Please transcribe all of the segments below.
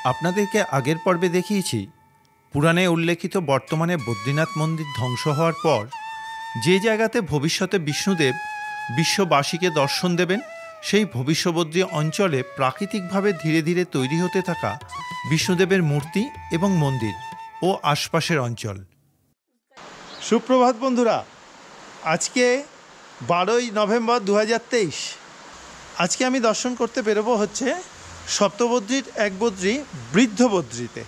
আপনাদেরকে আগের পর্বে দেখিয়েছি পুরাণে উল্লেখিত বর্তমানে বদ্রীনাথ মন্দির ধ্বংস হওয়ার পর যে জায়গাতে ভবিষ্যতে বিষ্ণুদেব বিশ্ববাসীকে দর্শন দেবেন সেই ভবিষ্যবদ্রী অঞ্চলে প্রাকৃতিকভাবে ধীরে ধীরে তৈরি হতে থাকা বিষ্ণুদেবের মূর্তি এবং মন্দির ও আশপাশের অঞ্চল। সুপ্রভাত বন্ধুরা, আজকে 12ই নভেম্বর 2023। আজকে আমি দর্শন করতে বেরোবো হচ্ছে সপ্তবদ্রীর এক বদ্রী বৃদ্ধ বদ্রীতে।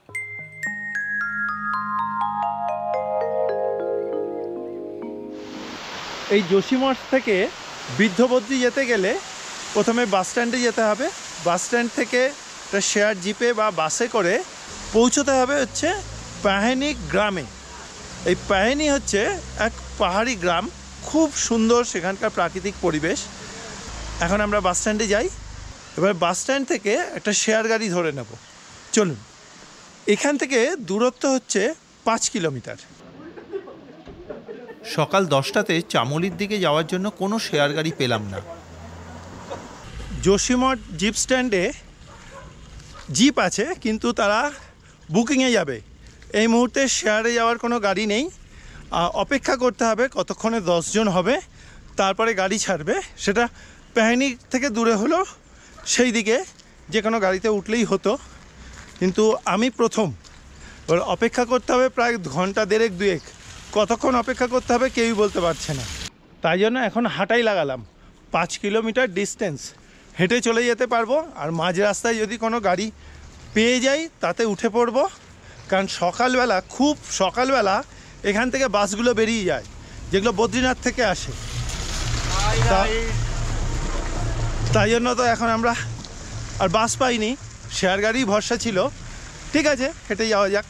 এই যোশীমঠ থেকে বৃদ্ধ বদ্রী যেতে গেলে প্রথমে বাস স্ট্যান্ডে যেতে হবে। বাস স্ট্যান্ড থেকে একটা শেয়ার জিপে বা বাসে করে পৌঁছতে হবে হচ্ছে পাহেনি গ্রামে। এই পাহেনি হচ্ছে এক পাহাড়ি গ্রাম, খুব সুন্দর সেখানকার প্রাকৃতিক পরিবেশ। এখন আমরা বাস স্ট্যান্ডে যাই। এবার বাস স্ট্যান্ড থেকে একটা শেয়ার গাড়ি ধরে নেব। চলুন। এখান থেকে দূরত্ব হচ্ছে 5 কিলোমিটার। সকাল 10টাতে চামলির দিকে যাওয়ার জন্য কোনো শেয়ার গাড়ি পেলাম না। যোশীমঠ জিপ স্ট্যান্ডে জিপ আছে, কিন্তু তারা বুকিংয়ে যাবে। এই মুহূর্তে শেয়ারে যাওয়ার কোনো গাড়ি নেই। অপেক্ষা করতে হবে কতক্ষণে 10 জন হবে, তারপরে গাড়ি ছাড়বে। সেটা পাহেনি থেকে দূরে হলো, সেই দিকে যে কোনো গাড়িতে উঠলেই হতো, কিন্তু আমি প্রথম। এবার অপেক্ষা করতে হবে প্রায় ঘন্টা দেড়েক দুয়েক। কতক্ষণ অপেক্ষা করতে হবে কেউই বলতে পারছে না। তাই জন্য এখন হাঁটাই লাগালাম। 5 কিলোমিটার ডিস্টেন্স হেঁটে চলে যেতে পারবো। আর মাঝ রাস্তায় যদি কোনো গাড়ি পেয়ে যাই তাতে উঠে পড়বো, কারণ সকালবেলা, খুব সকালবেলা এখান থেকে বাসগুলো বেরিয়ে যায়, যেগুলো বদ্রীনাথ থেকে আসে। তাই জন্য তো এখন আমরা আর বাস পাইনি, শেয়ার গাড়ি ভরসা ছিল। ঠিক আছে, হেঁটে যাওয়া যাক।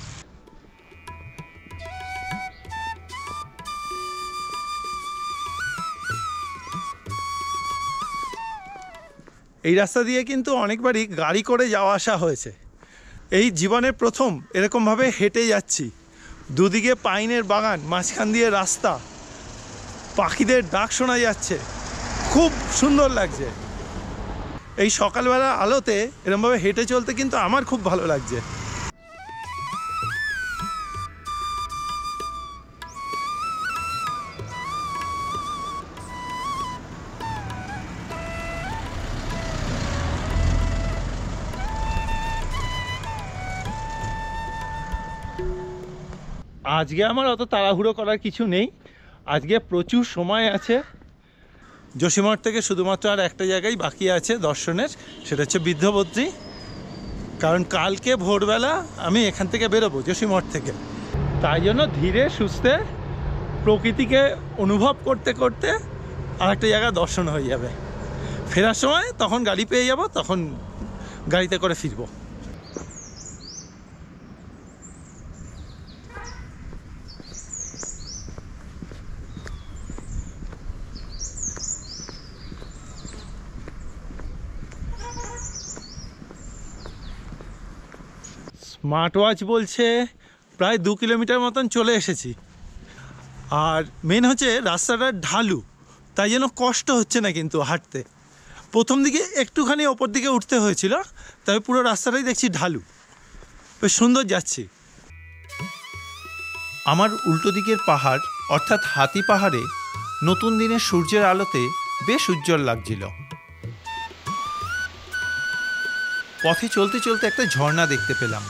এই রাস্তা দিয়ে কিন্তু অনেকবারই গাড়ি করে যাওয়া আসা হয়েছে। এই জীবনের প্রথম এরকমভাবে হেঁটে যাচ্ছি। দুদিকে পাইনের বাগান, মাঝখান দিয়ে রাস্তা, পাখিদের ডাক শোনা যাচ্ছে, খুব সুন্দর লাগছে। এই সকালবেলা আলোতে এরকমভাবে হেঁটে চলতে কিন্তু আমার খুব ভালো লাগছে। আজকে আমার অত তাড়াহুড়ো করার কিছু নেই, আজকে প্রচুর সময় আছে। যোশীমঠ থেকে শুধুমাত্র আর একটা জায়গায় বাকি আছে দর্শনের, সেটা হচ্ছে বৃদ্ধ বদ্রী। কারণ কালকে ভোরবেলা আমি এখান থেকে বেরোবো যোশীমঠ থেকে। তাই জন্য ধীরে সুস্থে প্রকৃতিকে অনুভব করতে করতে আর একটা জায়গা দর্শন হয়ে যাবে। ফেরার সময় তখন গাড়ি পেয়ে যাব, তখন গাড়িতে করে ফিরবো। স্মার্ট ওয়াচ বলছে প্রায় 2 কিলোমিটার মতন চলে এসেছি। আর মেন হচ্ছে রাস্তাটা ঢালু, তাই জন্য কষ্ট হচ্ছে না কিন্তু হাঁটতে। প্রথম দিকে একটুখানি ওপর দিকে উঠতে হয়েছিল, তবে পুরো রাস্তাটাই দেখছি ঢালু, বেশ সুন্দর যাচ্ছি। আমার উল্টো দিকের পাহাড় অর্থাৎ হাতি পাহাড়ে নতুন দিনের সূর্যের আলোতে বেশ উজ্জ্বল লাগছিল। পথে চলতে চলতে একটা ঝর্ণা দেখতে পেলাম।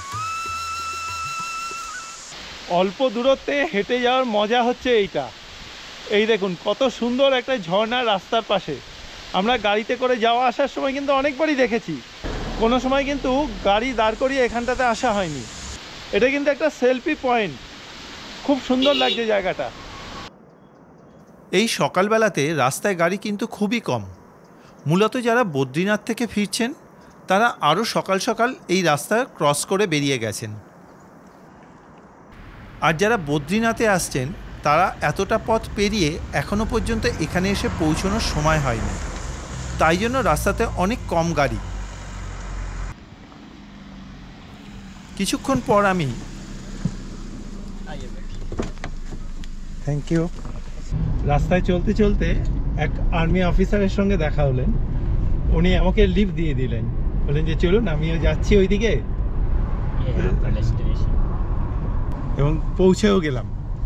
অল্প দূরত্বে হেঁটে যাওয়ার মজা হচ্ছে এইটা। এই দেখুন কত সুন্দর একটা ঝর্ণা রাস্তার পাশে। আমরা গাড়িতে করে যাওয়া আসার সময় কিন্তু অনেকবারই দেখেছি, কোনো সময় কিন্তু গাড়ি দাঁড় করিয়ে এখানটাতে আসা হয়নি। এটা কিন্তু একটা সেলফি পয়েন্ট, খুব সুন্দর লাগছে জায়গাটা। এই সকালবেলাতে রাস্তায় গাড়ি কিন্তু খুবই কম। মূলত যারা বদ্রীনাথ থেকে ফিরছেন তারা আরও সকাল সকাল এই রাস্তা ক্রস করে বেরিয়ে গেছেন। আর যারা বদ্রীনাথে আসছেন তারা এতটা পথ পেরিয়ে এখনও পর্যন্ত এখানে এসে পৌঁছানোর সময় হয়নি, তাই জন্য রাস্তাতে অনেক কম গাড়ি। কিছুক্ষণ পর আমি থ্যাংক ইউ রাস্তায় চলতে চলতে এক আর্মি অফিসারের সঙ্গে দেখা হলেন। উনি আমাকে লিফট দিয়ে দিলেন। বলেন যে চলুন আমিও যাচ্ছি ওইদিকে ये है आपका डेस्टिनेशन। এবং পৌঁছেও গেলাম।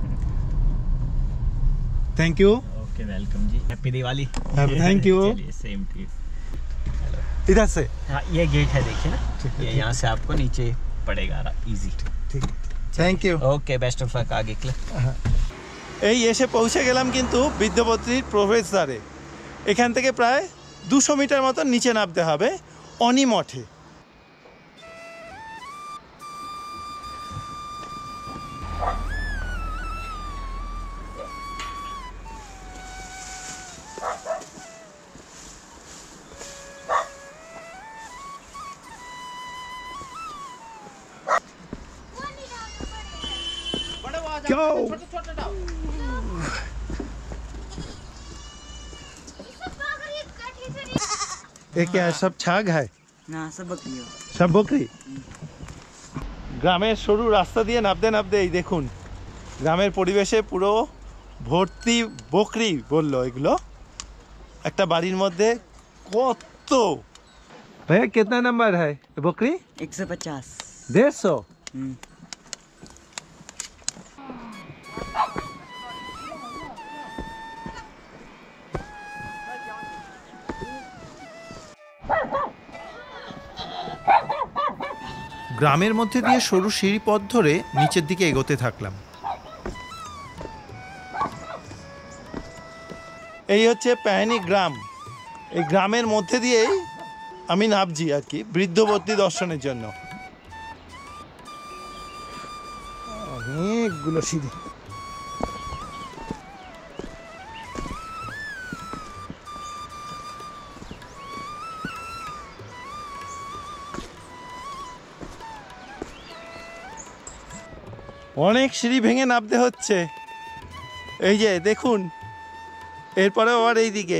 Thank you. ओके वेलकम जी, हैप्पी दिवाली। Thank you. चलिए सेम टू यू। इधर से हाँ ये गेट है देखिए ना, ठीक है, ये ठीक यहाँ से आपको नीचे पड़ेगा इजी। ঠিক thank you. Okay best of luck आगे के लिए। এই এসে পৌঁছে গেলাম কিন্তু বৃদ্ধবদ্রীর প্রবেশদ্বারে। এখান থেকে প্রায় 200 মিটার মতো নিচে নামতে হবে অনিমঠে। Go! ये क्या है? सब छाग है? না সব বকরি हो। সব বকরি। গ্রামের সরু রাস্তা দিয়ে নামতে নামতে এই দেখুন গ্রামের পরিবেশে পুরো ভর্তি বকরি বললো এগুলো। একটা বাড়ির মধ্যে কত ভাইয়া कितना नंबर है बकरी? 150। 150। গ্রামের মধ্যে দিয়ে সরু সিঁড়ি পথ ধরে নিচের দিকে এগোতে থাকলাম। এই হচ্ছে প্যানি গ্রাম। এই গ্রামের মধ্যে দিয়েই আমি নামছি আর কি বৃদ্ধবদ্রী দর্শনের জন্য। অনেকগুলো সিঁড়ি। অনেক সিঁড়ি ভেঙে নামতে হচ্ছে। এই যে দেখুন এরপরে আবার এই দিকে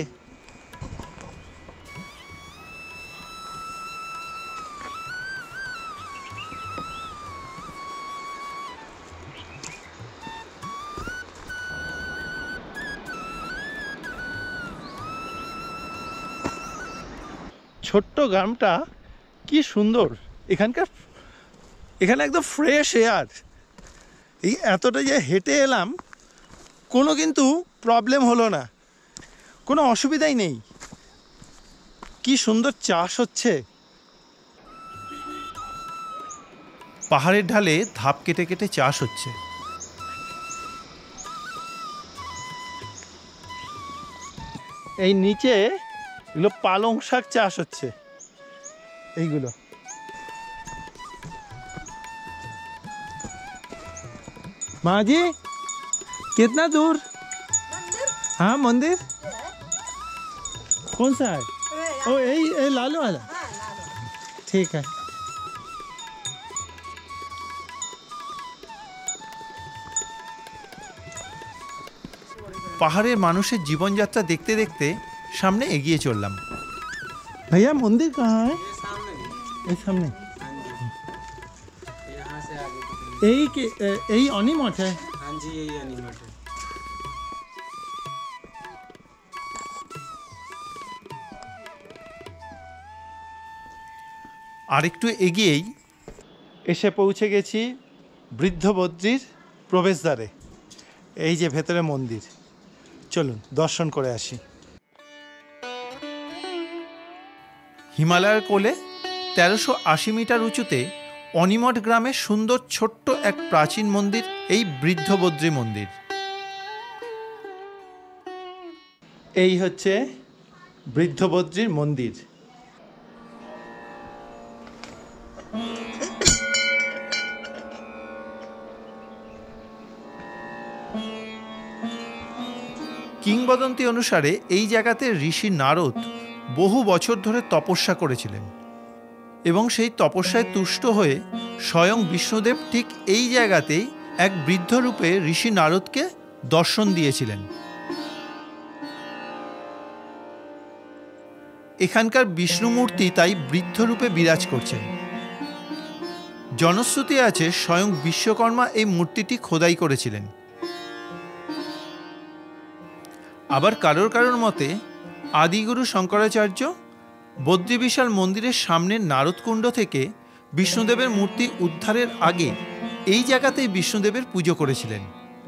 ছোট্ট গ্রামটা কি সুন্দর। এখানে একদম ফ্রেশ এয়ার। এই এতটা যে হেঁটে এলাম কোনো কিন্তু প্রবলেম হলো না, কোনো অসুবিধাই নেই। কি সুন্দর চাষ হচ্ছে। পাহাড়ের ঢালে ধাপ কেটে কেটে চাষ হচ্ছে। এই নিচে এগুলো পালং শাক চাষ হচ্ছে। এইগুলো माँ जी कितना दूर? हाँ मंदिर कौन सा है? ओ यही लाल वाला। ठीक है। পাহাড়ের মানুষের জীবনযাত্রা দেখতে দেখতে সামনে এগিয়ে চললাম। भैया मंदिर कहाँ है? ये सामने। यहाँ से आगे यही अनिमठ है। हाँ जी यही अनिमठ है। আরেকটু এগিয়েই এসে পৌঁছে গেছি বৃদ্ধবদ্রীর প্রবেশদ্বারে। এই যে ভেতরে মন্দির, চলুন দর্শন করে আসি। হিমালয়ের কোলে 1380 মিটার উঁচুতে অনিমঠ গ্রামে সুন্দর ছোট্ট এক প্রাচীন মন্দির এই বৃদ্ধবদ্রী মন্দির। এই হচ্ছে বৃদ্ধবদ্রীর মন্দির। কিংবদন্তি অনুসারে এই জায়গাতে ঋষি নারদ বহু বছর ধরে তপস্যা করেছিলেন এবং সেই তপস্যায় তুষ্ট হয়ে স্বয়ং বিষ্ণুদেব ঠিক এই জায়গাতেই এক বৃদ্ধ রূপে ঋষি নারদকে দর্শন দিয়েছিলেন। এখানকার বিষ্ণু মূর্তি তাই বৃদ্ধ রূপে বিরাজ করছেন। জনশ্রুতি আছে স্বয়ং বিশ্বকর্মা এই মূর্তিটি খোদাই করেছিলেন। আবার কারোর কারোর মতে আদিগুরু শঙ্করাচার্য বদ্রী বিশাল মন্দিরের সামনের নারদকুণ্ড থেকে বিষ্ণুদেবের মূর্তি উদ্ধারের আগে এই জায়গাতেই বিষ্ণুদেবের পুজো করেছিলেন।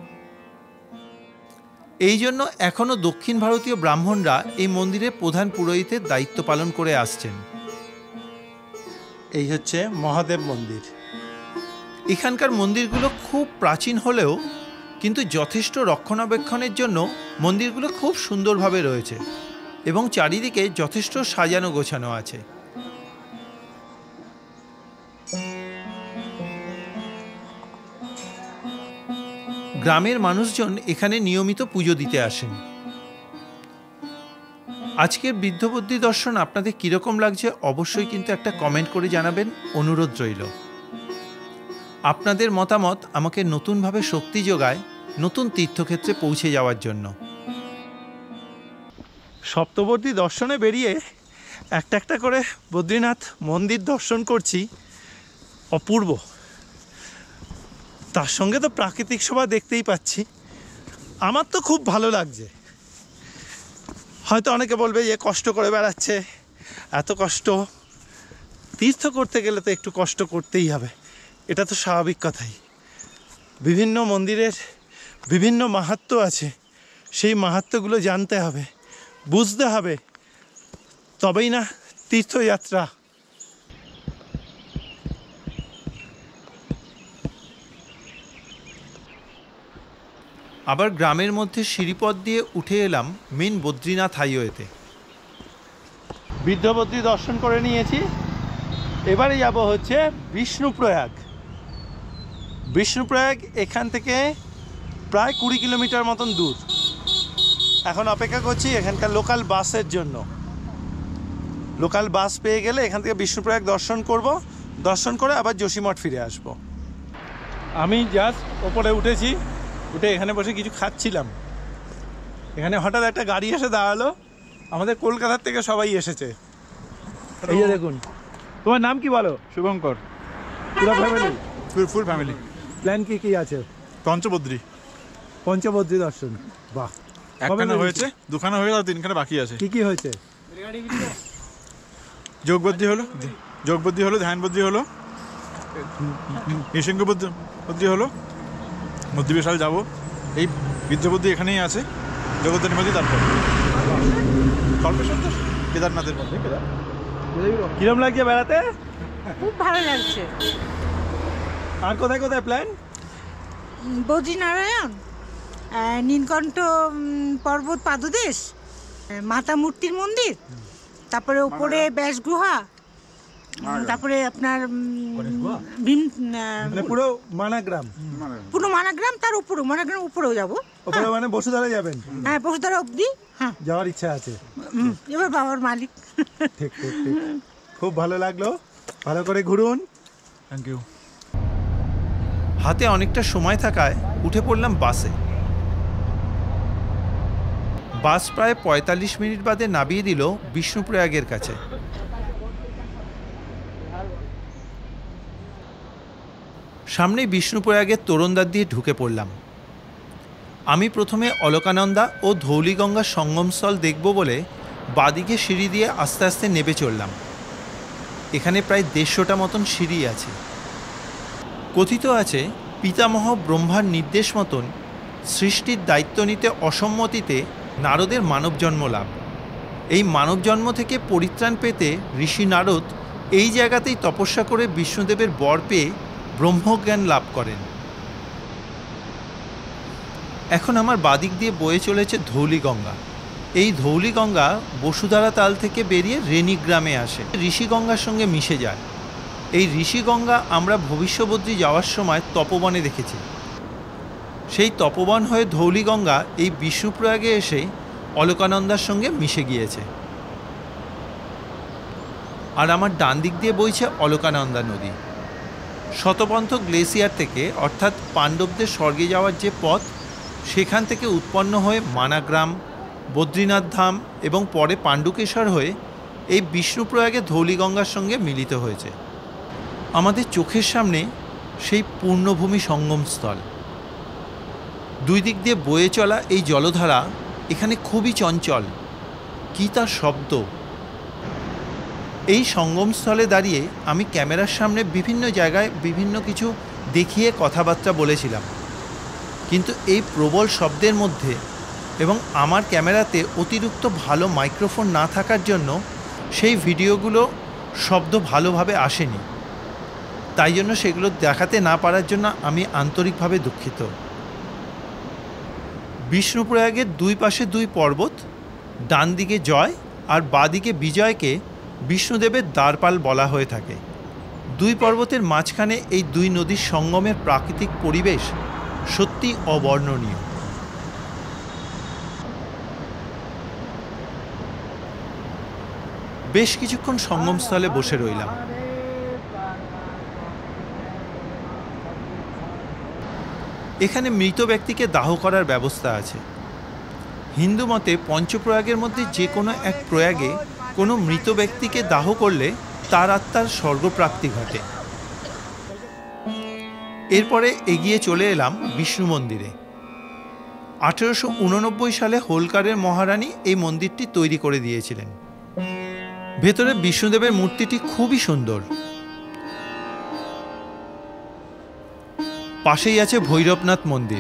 এই জন্য এখনও দক্ষিণ ভারতীয় ব্রাহ্মণরা এই মন্দিরে প্রধান পুরোহিতের দায়িত্ব পালন করে আসছেন। এই হচ্ছে মহাদেব মন্দির। এখানকার মন্দিরগুলো খুব প্রাচীন হলেও কিন্তু যথেষ্ট রক্ষণাবেক্ষণের জন্য মন্দিরগুলো খুব সুন্দরভাবে রয়েছে এবং চারিদিকে যথেষ্ট সাজানো গোছানো আছে। গ্রামের মানুষজন এখানে নিয়মিত পুজো দিতে আসেন। আজকের বৃদ্ধবদ্রী দর্শন আপনাদের কীরকম লাগছে অবশ্যই কিন্তু একটা কমেন্ট করে জানাবেন, অনুরোধ রইল। আপনাদের মতামত আমাকে নতুনভাবে শক্তি যোগায় নতুন তীর্থক্ষেত্রে পৌঁছে যাওয়ার জন্য। সপ্তবর্তী দর্শনে বেরিয়ে একটা একটা করে বদ্রীনাথ মন্দির দর্শন করছি, অপূর্ব। তার সঙ্গে তো প্রাকৃতিক শোভা দেখতেই পাচ্ছি। আমার তো খুব ভালো লাগছে। হয়তো অনেকে বলবে যে কষ্ট করে বেড়াচ্ছে, এত কষ্ট। তীর্থ করতে গেলে তো একটু কষ্ট করতেই হবে, এটা তো স্বাভাবিক কথাই। বিভিন্ন মন্দিরের বিভিন্ন মাহাত্ম্য আছে, সেই মাহাত্ম্যগুলো জানতে হবে, বুঝতে হবে, তবেই না তীর্থযাত্রা। আবার গ্রামের মধ্যে সিঁড়িপথ দিয়ে উঠে এলাম মেন বদ্রীনাথ হাইওয়েতে। বৃদ্ধবদ্রী দর্শন করে নিয়েছি, এবারে যাব হচ্ছে বিষ্ণুপ্রয়াগ। বিষ্ণুপ্রয়াগ এখান থেকে প্রায় 20 কিলোমিটার মতন দূর। এখন অপেক্ষা করছি এখানকার লোকাল বাসের জন্য। লোকাল বাস পেয়ে গেলে এখান থেকে বিষ্ণুপ্রয়াগ দর্শন করব, দর্শন করে আবার যোশীমঠ ফিরে আসব। আমি জাস্ট ওপরে উঠেছি, উঠে এখানে বসে কিছু খাচ্ছিলাম। এখানে হঠাৎ একটা গাড়ি এসে দাঁড়ালো, আমাদের কলকাতার থেকে সবাই এসেছে। এই যে দেখুন। তোমার নাম কি বলো? শুভঙ্কর। পুরো ফ্যামিলি? Full family. প্ল্যান কি কি আছে? পঞ্চবদ্রী। পঞ্চবদ্রী দর্শন, বাহ। একখানা হয়েছে, দুখানা হয়ে আর তিনখানা বাকি আছে। কি কি হয়েছে? যোগবদ্রী হলো, যোগবদ্রী হলো, ধ্যানবদ্রী হলো, নৃসিংহ বদ্রী হলো, মধ্য বিশাল যাবো। এই বৃদ্ধবদ্রী এখানেই আছে, জগদ্ধানী মধ্যে। তারপর কল্পেশ্বর কেদারনাথের মধ্যে। কিরম লাগছে বেড়াতে? খুব ভালো লাগছে। আর কোথায় কোথায় প্ল্যান? বদ্রীনারায়ণ, নীলকণ্ঠ পর্বত পাদদেশ, মাতা মূর্তির মন্দির, তারপরে উপরে ব্যাসগুহা, তারপরে আপনার পুরো মানাগ্রাম। পুরো মানাগ্রাম, তার উপরে মানাগ্রাম উপরেও যাবো। ওপরে মানে বসুধারা যাবেন? হ্যাঁ, বসুধারা অবধি। হ্যাঁ, যাওয়ার ইচ্ছা আছে। এবার বাবার মালিক। ঠিক ঠিক ঠিক, খুব ভালো লাগলো। ভালো করে ঘুরুন। Thank you. হাতে অনেকটা সময় থাকায় উঠে পড়লাম বাসে। বাস প্রায় 45 মিনিট বাদে নামিয়ে দিল বিষ্ণুপ্রয়াগের কাছে। সামনেই বিষ্ণুপ্রয়াগের তোরণদ্বার দিয়ে ঢুকে পড়লাম। আমি প্রথমে অলকানন্দা ও ধৌলিগঙ্গার সঙ্গমস্থল দেখব বলে বাদিকে সিঁড়ি দিয়ে আস্তে আস্তে নেমে চললাম। এখানে প্রায় 150টা মতন সিঁড়ি আছে। কথিত আছে পিতামহ ব্রহ্মার নির্দেশ মতন সৃষ্টির দায়িত্ব নিতে অসম্মতিতে নারদের মানবজন্ম লাভ। এই মানবজন্ম থেকে পরিত্রাণ পেতে ঋষি নারদ এই জায়গাতেই তপস্যা করে বিষ্ণুদেবের বর পেয়ে ব্রহ্মজ্ঞান লাভ করেন। এখন আমার বাদিক দিয়ে বয়ে চলেছে ধৌলিগঙ্গা। এই ধৌলিগঙ্গা বসুধারা তাল থেকে বেরিয়ে রেনি গ্রামে আসে, ঋষিগঙ্গার সঙ্গে মিশে যায়। এই ঋষিগঙ্গা আমরা ভবিষ্যবদ্রী যাওয়ার সময় তপবনে দেখেছি। সেই তপবন হয়ে ধৌলিগঙ্গা এই বিষ্ণুপ্রয়াগে এসে অলকানন্দার সঙ্গে মিশে গিয়েছে। আর আমার ডান দিক দিয়ে বইছে অলকানন্দা নদী। শতপন্থ গ্লেসিয়ার থেকে, অর্থাৎ পাণ্ডবদের স্বর্গে যাওয়ার যে পথ, সেখান থেকে উৎপন্ন হয়ে মানাগ্রাম, বদ্রীনাথ ধাম এবং পরে পাণ্ডুকেশ্বর হয়ে এই বিষ্ণুপ্রয়াগে ধৌলিগঙ্গার সঙ্গে মিলিত হয়েছে। আমাদের চোখের সামনে সেই পূর্ণভূমি সঙ্গমস্থল। দুই দিক দিয়ে বয়ে চলা এই জলধারা এখানে খুবই চঞ্চল। কী তার শব্দ! এই সঙ্গমস্থলে দাঁড়িয়ে আমি ক্যামেরার সামনে বিভিন্ন জায়গায় বিভিন্ন কিছু দেখিয়ে কথাবার্তা বলেছিলাম, কিন্তু এই প্রবল শব্দের মধ্যে এবং আমার ক্যামেরাতে অতিরিক্ত ভালো মাইক্রোফোন না থাকার জন্য সেই ভিডিওগুলো শব্দ ভালোভাবে আসেনি। তাই জন্য সেগুলো দেখাতে না পারার জন্য আমি আন্তরিকভাবে দুঃখিত। বিষ্ণুপ্রয়াগের দুই পাশে দুই পর্বত, ডান দিকে জয় আর বাঁ দিকে বিজয়কে বিষ্ণুদেবের দ্বারপাল বলা হয়ে থাকে। দুই পর্বতের মাঝখানে এই দুই নদীর সঙ্গমের প্রাকৃতিক পরিবেশ সত্যি অবর্ণনীয়। বেশ কিছুক্ষণ সঙ্গমস্থলে বসে রইলাম। এখানে মৃত ব্যক্তিকে দাহ করার ব্যবস্থা আছে। হিন্দু মতে পঞ্চপ্রয়াগের মধ্যে যে কোনো এক প্রয়াগে কোনো মৃত ব্যক্তিকে দাহ করলে তার আত্মার স্বর্গপ্রাপ্তি ঘটে। এরপরে এগিয়ে চলে এলাম বিষ্ণু মন্দিরে। 1889 সালে হোলকারের মহারানী এই মন্দিরটি তৈরি করে দিয়েছিলেন। ভেতরে বিষ্ণুদেবের মূর্তিটি খুবই সুন্দর। পাশেই আছে ভৈরবনাথ মন্দির।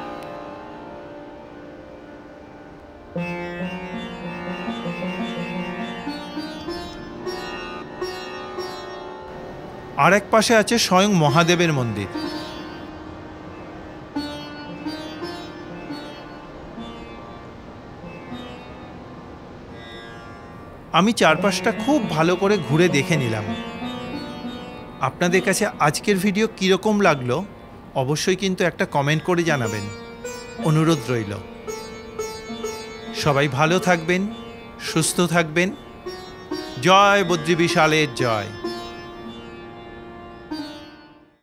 আর এক পাশে আছে স্বয়ং মহাদেবের মন্দির। আমি চারপাশটা খুব ভালো করে ঘুরে দেখে নিলাম। আপনাদের কাছে আজকের ভিডিও কীরকম লাগলো অবশ্যই কিন্তু একটা কমেন্ট করে জানাবেন, অনুরোধ রইল। সবাই ভালো থাকবেন, সুস্থ থাকবেন। জয় বদ্রী বিশালের জয়।